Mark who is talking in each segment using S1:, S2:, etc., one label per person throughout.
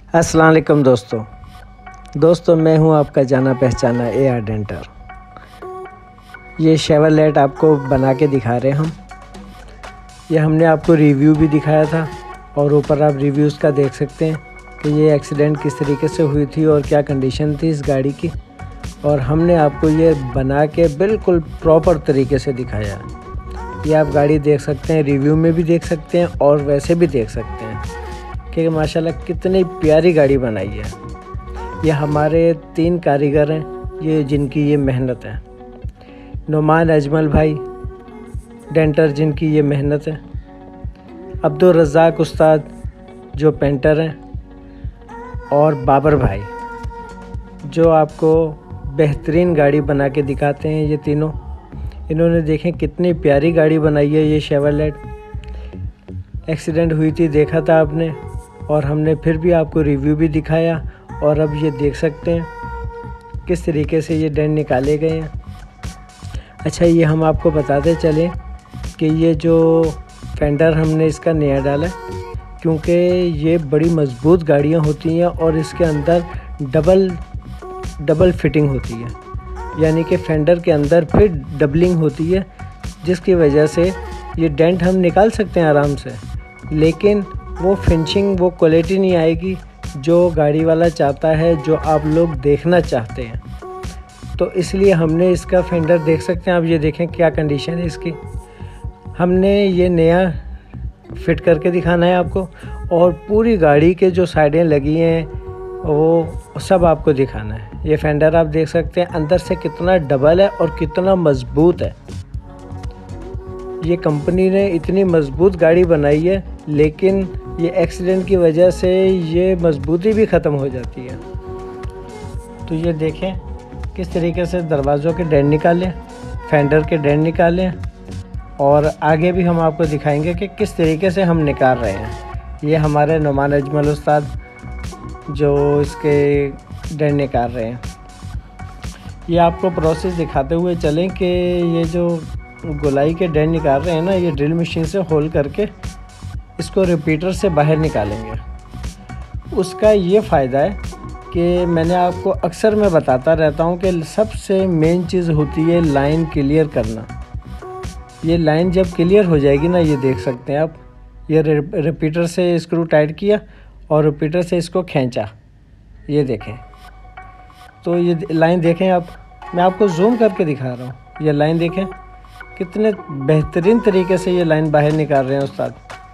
S1: अस्सलाम वालेकुम दोस्तों मैं हूं आपका जाना पहचाना AR डेंटर। ये शेवरलेट आपको बना के दिखा रहे हैं हम। ये हमने आपको रिव्यू भी दिखाया था और ऊपर आप रिव्यूज़ का देख सकते हैं कि ये एक्सीडेंट किस तरीके से हुई थी और क्या कंडीशन थी इस गाड़ी की, और हमने आपको ये बना के बिल्कुल प्रॉपर तरीके से दिखाया। ये आप गाड़ी देख सकते हैं, रिव्यू में भी देख सकते हैं और वैसे भी देख सकते हैं कि माशाल्लाह कितनी प्यारी गाड़ी बनाई है। ये हमारे 3 कारीगर हैं ये जिनकी ये मेहनत है। नुमान अजमल भाई डेंटर जिनकी ये मेहनत है, अब्दुल रज़ाक उस्ताद जो पेंटर हैं, और बाबर भाई जो आपको बेहतरीन गाड़ी बना के दिखाते हैं। ये तीनों इन्होंने देखें कितनी प्यारी गाड़ी बनाई है। ये शेवरलेट एक्सीडेंट हुई थी, देखा था आपने, और हमने फिर भी आपको रिव्यू भी दिखाया। और अब ये देख सकते हैं किस तरीके से ये डेंट निकाले गए हैं। अच्छा, ये हम आपको बताते चलें कि ये जो फेंडर हमने इसका नया डाला है, क्योंकि ये बड़ी मज़बूत गाड़ियाँ होती हैं और इसके अंदर डबल फिटिंग होती है, यानी कि फेंडर के अंदर फिर डबलिंग होती है, जिसकी वजह से ये डेंट हम निकाल सकते हैं आराम से, लेकिन वो फिनिशिंग, वो क्वालिटी नहीं आएगी जो गाड़ी वाला चाहता है, जो आप लोग देखना चाहते हैं। तो इसलिए हमने इसका फेंडर देख सकते हैं आप, ये देखें क्या कंडीशन है इसकी। हमने ये नया फिट करके दिखाना है आपको, और पूरी गाड़ी के जो साइडें लगी हैं वो सब आपको दिखाना है। ये फेंडर आप देख सकते हैं अंदर से कितना डबल है और कितना मज़बूत है। ये कंपनी ने इतनी मज़बूत गाड़ी बनाई है, लेकिन ये एक्सीडेंट की वजह से ये मज़बूती भी ख़त्म हो जाती है। तो ये देखें किस तरीके से दरवाज़ों के डेंट निकालें, फेंडर के डेंट निकालें, और आगे भी हम आपको दिखाएंगे कि किस तरीके से हम निकाल रहे हैं। ये हमारे नुमान अजमल उस्ताद जो इसके डेंट निकाल रहे हैं। ये आपको प्रोसेस दिखाते हुए चलें कि ये जो गोलाई के डेंट निकाल रहे हैं ना, ये ड्रिल मशीन से होल करके इसको रिपीटर से बाहर निकालेंगे। उसका ये फ़ायदा है कि मैंने आपको अक्सर मैं बताता रहता हूँ कि सबसे मेन चीज़ होती है लाइन क्लियर करना। ये लाइन जब क्लियर हो जाएगी ना, ये देख सकते हैं आप, ये रिपीटर से स्क्रू टाइट किया और रिपीटर से इसको खींचा, ये देखें। तो ये लाइन देखें आप, मैं आपको जूम करके दिखा रहा हूँ। ये लाइन देखें कितने बेहतरीन तरीके से ये लाइन बाहर निकाल रहे हैं उस्ताद।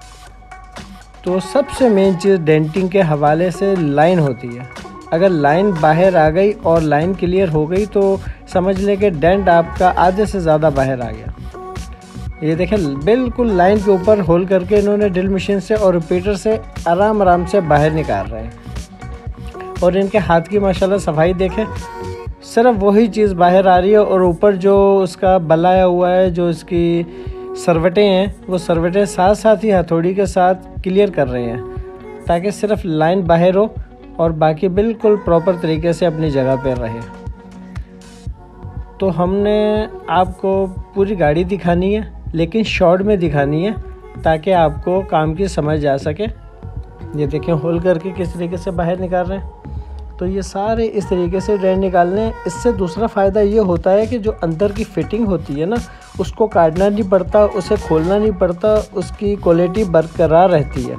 S1: तो सबसे मेन चीज़ डेंटिंग के हवाले से लाइन होती है। अगर लाइन बाहर आ गई और लाइन क्लियर हो गई तो समझ लें कि डेंट आपका आधे से ज़्यादा बाहर आ गया। ये देखें बिल्कुल लाइन के ऊपर होल करके इन्होंने ड्रिल मशीन से और रिपीटर से आराम से बाहर निकाल रहे हैं। और इनके हाथ की माशाल्लाह सफाई देखें, सिर्फ वही चीज़ बाहर आ रही है, और ऊपर जो उसका बलाया हुआ है, जो इसकी सरवटें हैं, वो सरवटें साथ साथ ही हथौड़ी के साथ क्लियर कर रहे हैं, ताकि सिर्फ लाइन बाहर हो और बाकी बिल्कुल प्रॉपर तरीके से अपनी जगह पर रहे। तो हमने आपको पूरी गाड़ी दिखानी है, लेकिन शॉर्ट में दिखानी है ताकि आपको काम की समझ आ सके। ये देखें होल करके किस तरीके से बाहर निकाल रहे हैं। तो ये सारे इस तरीके से डेंट निकालने। इससे दूसरा फ़ायदा ये होता है कि जो अंदर की फिटिंग होती है ना, उसको काटना नहीं पड़ता, उसे खोलना नहीं पड़ता, उसकी क्वालिटी बरकरार रहती है।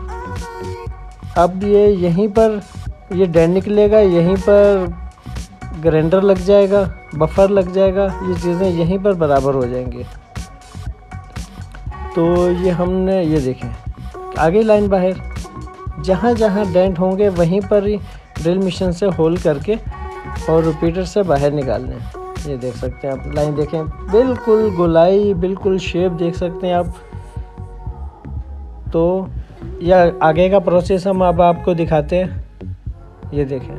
S1: अब ये यहीं पर ये डेंट निकलेगा, यहीं पर ग्राइंडर लग जाएगा, बफर लग जाएगा, ये चीज़ें यहीं पर बराबर हो जाएंगी। तो ये हमने ये देखें आगे लाइन बाहर, जहाँ जहाँ डेंट होंगे वहीं पर ही ड्रिल मशीन से होल करके और रिपीटर से बाहर निकालने। ये देख सकते हैं आप, लाइन देखें बिल्कुल गोलाई, बिल्कुल शेप देख सकते हैं आप। तो यह आगे का प्रोसेस हम अब आपको दिखाते हैं। ये देखें,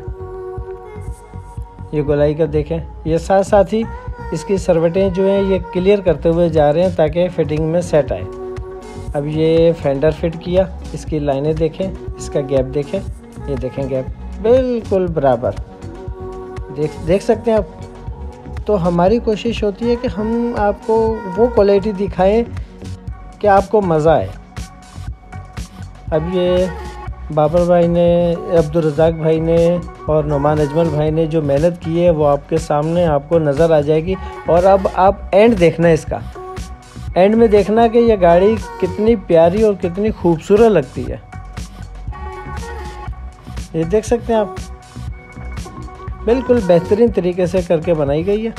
S1: ये गोलाई का देखें, ये साथ साथ ही इसकी सरवटें जो हैं ये क्लियर करते हुए जा रहे हैं ताकि फिटिंग में सेट आए। अब ये फेंडर फिट किया, इसकी लाइनें देखें, इसका गैप देखें, ये देखें गैप बिल्कुल बराबर देख सकते हैं आप। तो हमारी कोशिश होती है कि हम आपको वो क्वालिटी दिखाएं कि आपको मज़ा आए। अब ये बाबर भाई ने, अब्दुल रज़ाक भाई ने और नुमान अजमल भाई ने जो मेहनत की है वो आपके सामने आपको नज़र आ जाएगी। और अब आप एंड देखना, इसका एंड में देखना कि ये गाड़ी कितनी प्यारी और कितनी खूबसूरत लगती है। ये देख सकते हैं आप, बिल्कुल बेहतरीन तरीके से करके बनाई गई है।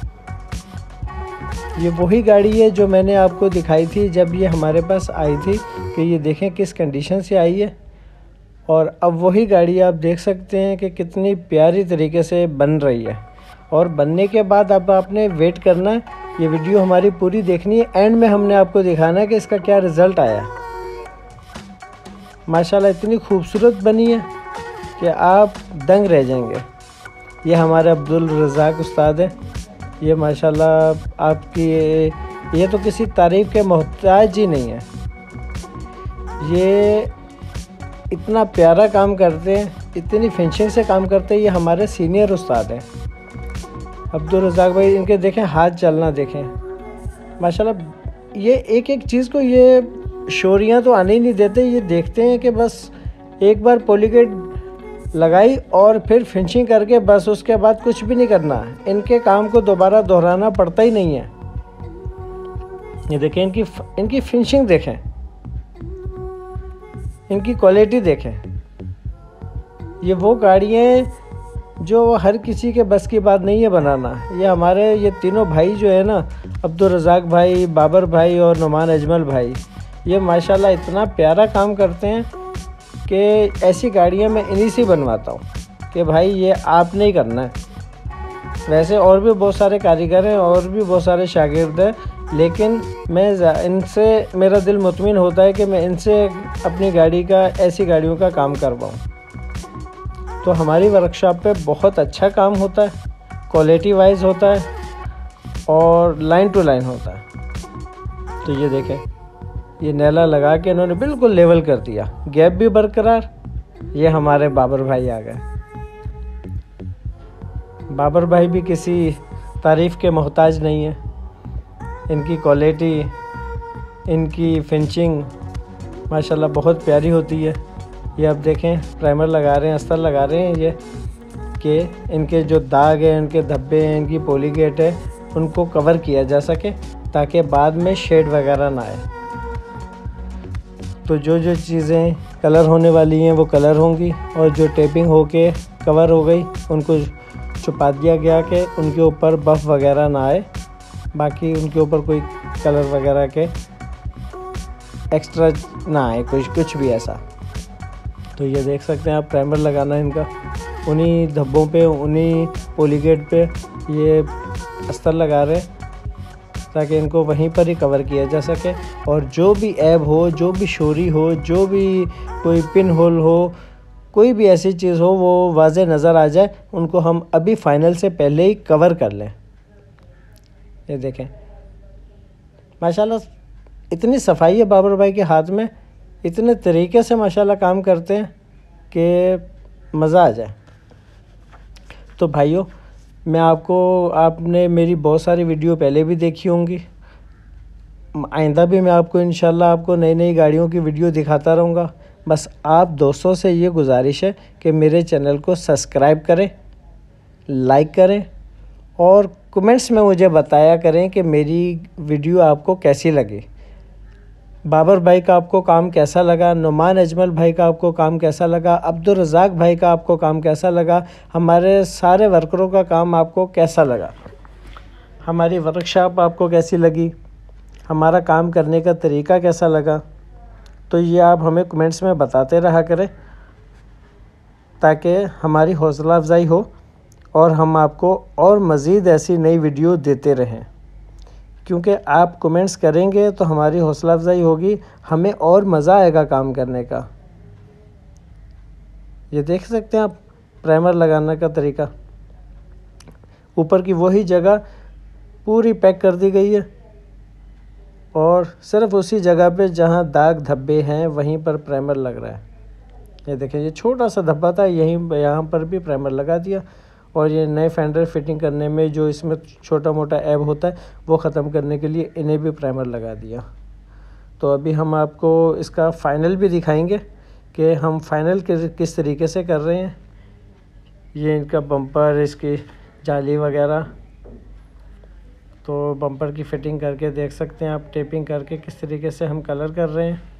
S1: ये वही गाड़ी है जो मैंने आपको दिखाई थी जब ये हमारे पास आई थी, कि ये देखें किस कंडीशन से आई है। और अब वही गाड़ी आप देख सकते हैं कि कितनी प्यारी तरीके से बन रही है। और बनने के बाद अब आपने वेट करना है, ये वीडियो हमारी पूरी देखनी है। एंड में हमने आपको दिखाना है कि इसका क्या रिज़ल्ट आया। माशाल्लाह इतनी खूबसूरत बनी है कि आप दंग रह जाएंगे। ये हमारे अब्दुल रज़ाक उस्ताद है। ये माशाल्लाह आपकी ये तो किसी तारीफ़ के मोहताज ही नहीं है। ये इतना प्यारा काम करते हैं, इतनी फिनिशिंग से काम करते हैं। ये हमारे सीनियर उस्ताद हैं अब्दुल रज़ाक भाई। इनके देखें हाथ चलना, देखें माशाल्लाह। ये एक एक चीज़ को ये शोरियाँ तो आने ही नहीं देते। ये देखते हैं कि बस एक बार पॉलीगेट लगाई और फिर फिनिशिंग करके बस, उसके बाद कुछ भी नहीं करना है। इनके काम को दोबारा दोहराना पड़ता ही नहीं है। ये देखें इनकी फिनिशिंग देखें, इनकी क्वालिटी देखें। ये वो गाड़ियाँ जो हर किसी के बस की बात नहीं है बनाना। ये हमारे ये तीनों भाई जो है ना, अब्दुल रज़ाक भाई, बाबर भाई और नुमान अजमल भाई, ये माशाल्लाह इतना प्यारा काम करते हैं कि ऐसी गाड़ियाँ मैं इन्हीं से बनवाता हूँ कि भाई ये आप नहीं करना है। वैसे और भी बहुत सारे कारीगर हैं और भी बहुत सारे शागिर्द हैं, लेकिन मैं इनसे मेरा दिल मुतमिन होता है कि मैं इनसे अपनी गाड़ी का, ऐसी गाड़ियों का काम करवाऊँ। तो हमारी वर्कशॉप पे बहुत अच्छा काम होता है, क्वालिटी वाइज होता है और लाइन टू लाइन होता है। तो ये देखें, ये नैला लगा के इन्होंने बिल्कुल लेवल कर दिया, गैप भी बरकरार। ये हमारे बाबर भाई आ गए। बाबर भाई भी किसी तारीफ़ के मोहताज नहीं है। इनकी क्वालिटी, इनकी फिनिशिंग माशाल्लाह बहुत प्यारी होती है। ये आप देखें, प्राइमर लगा रहे हैं, अस्तर लगा रहे हैं ये, कि इनके जो दाग हैं, इनके धब्बे हैं, इनकी पॉलीगेट है, उनको कवर किया जा सके ताकि बाद में शेड वगैरह ना आए। तो जो जो चीज़ें कलर होने वाली हैं वो कलर होंगी, और जो टेपिंग होके कवर हो गई उनको छुपा दिया गया कि उनके ऊपर बफ वगैरह ना आए, बाकी उनके ऊपर कोई कलर वगैरह के एक्स्ट्रा ना आए, कुछ भी ऐसा। तो ये देख सकते हैं आप, प्राइमर लगाना है इनका, उन्हीं धब्बों पे, उन्हीं पॉलीगेट पे ये अस्तर लगा रहे हैं ताकि इनको वहीं पर ही कवर किया जा सके। और जो भी ऐब हो, जो भी शोरी हो, जो भी कोई पिन होल हो, कोई भी ऐसी चीज़ हो, वो वाज़े नज़र आ जाए, उनको हम अभी फाइनल से पहले ही कवर कर लें। ये देखें माशाल्लाह इतनी सफाई है बाबर भाई के हाथ में, इतने तरीके से माशाल्लाह काम करते हैं कि मज़ा आ जाए। तो भाइयों, मैं आपने मेरी बहुत सारी वीडियो पहले भी देखी होंगी, आइंदा भी मैं आपको इंशाल्लाह आपको नई नई गाड़ियों की वीडियो दिखाता रहूँगा। बस आप दोस्तों से ये गुजारिश है कि मेरे चैनल को सब्सक्राइब करें, लाइक करें और कमेंट्स में मुझे बताया करें कि मेरी वीडियो आपको कैसी लगी। बाबर भाई का आपको काम कैसा लगा, नुमान अजमल भाई का आपको काम कैसा लगा, अब्दुल रज़ाक भाई का आपको काम कैसा लगा, हमारे सारे वर्करों का काम आपको कैसा लगा, हमारी वर्कशॉप आपको कैसी लगी, हमारा काम करने का तरीका कैसा लगा। तो ये आप हमें कमेंट्स में बताते रहा करें ताकि हमारी हौसला अफजाई हो और हम आपको और मज़ीद ऐसी नई वीडियो देते रहें। क्योंकि आप कमेंट्स करेंगे तो हमारी हौसला अफजाई होगी, हमें और मज़ा आएगा काम करने का। ये देख सकते हैं आप, प्राइमर लगाने का तरीका, ऊपर की वही जगह पूरी पैक कर दी गई है और सिर्फ उसी जगह पे जहाँ दाग धब्बे हैं वहीं पर प्राइमर लग रहा है। ये देखें, ये छोटा सा धब्बा था, यहाँ पर भी प्राइमर लगा दिया। और ये नए फेंडर फिटिंग करने में जो इसमें छोटा मोटा ऐब होता है वो ख़त्म करने के लिए इन्हें भी प्राइमर लगा दिया। तो अभी हम आपको इसका फ़ाइनल भी दिखाएंगे कि हम फाइनल किस तरीके से कर रहे हैं। ये इनका बम्पर, इसकी जाली वगैरह, तो बम्पर की फ़िटिंग करके देख सकते हैं आप, टेपिंग करके किस तरीके से हम कलर कर रहे हैं।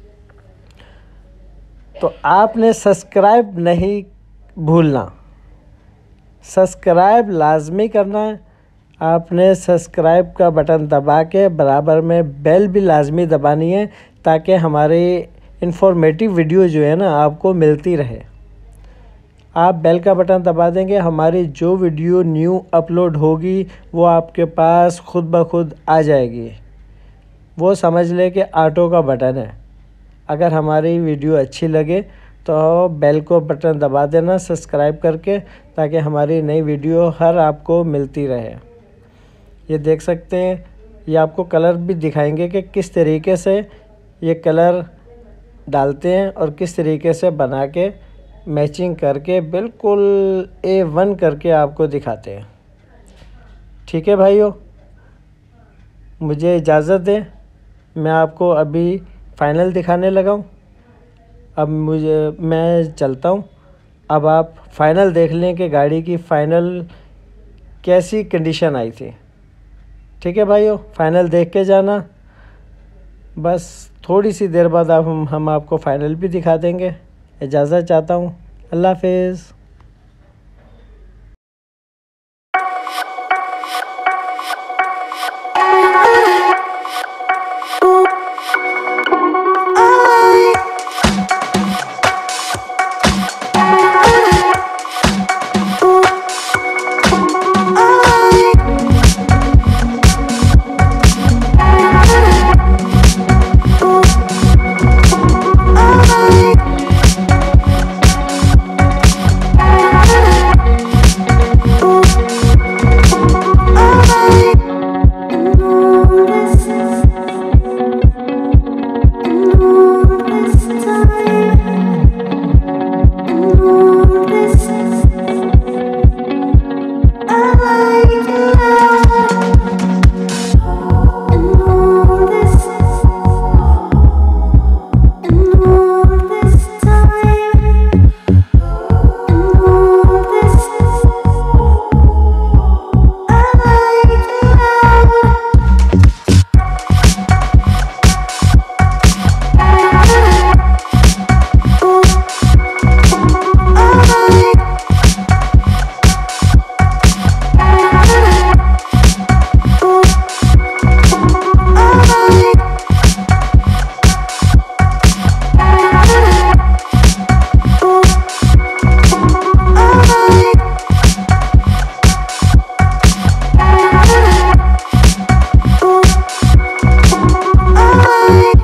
S1: तो आपने सब्सक्राइब नहीं भूलना, सब्सक्राइब लाजमी करना है। आपने सब्सक्राइब का बटन दबा के बराबर में बेल भी लाजमी दबानी है, ताकि हमारी इन्फॉर्मेटिव वीडियो जो है ना आपको मिलती रहे। आप बेल का बटन दबा देंगे, हमारी जो वीडियो न्यू अपलोड होगी वो आपके पास खुद ब खुद आ जाएगी। वो समझ ले कि ऑटो का बटन है। अगर हमारी वीडियो अच्छी लगे तो बेल को बटन दबा देना सब्सक्राइब करके, ताकि हमारी नई वीडियो हर आपको मिलती रहे। ये देख सकते हैं, ये आपको कलर भी दिखाएंगे कि किस तरीके से ये कलर डालते हैं और किस तरीके से बना के मैचिंग करके बिल्कुल A1 करके आपको दिखाते हैं। ठीक है भाइयों, मुझे इजाज़त दें, मैं आपको अभी फ़ाइनल दिखाने लगा हूँ। अब मैं चलता हूँ। अब आप फ़ाइनल देख लें कि गाड़ी की फ़ाइनल कैसी कंडीशन आई थी। ठीक है भाइयों, फ़ाइनल देख के जाना। बस थोड़ी सी देर बाद हम आपको फ़ाइनल भी दिखा देंगे। इजाज़त चाहता हूँ। अल्लाह हाफ़िज़।
S2: Bye.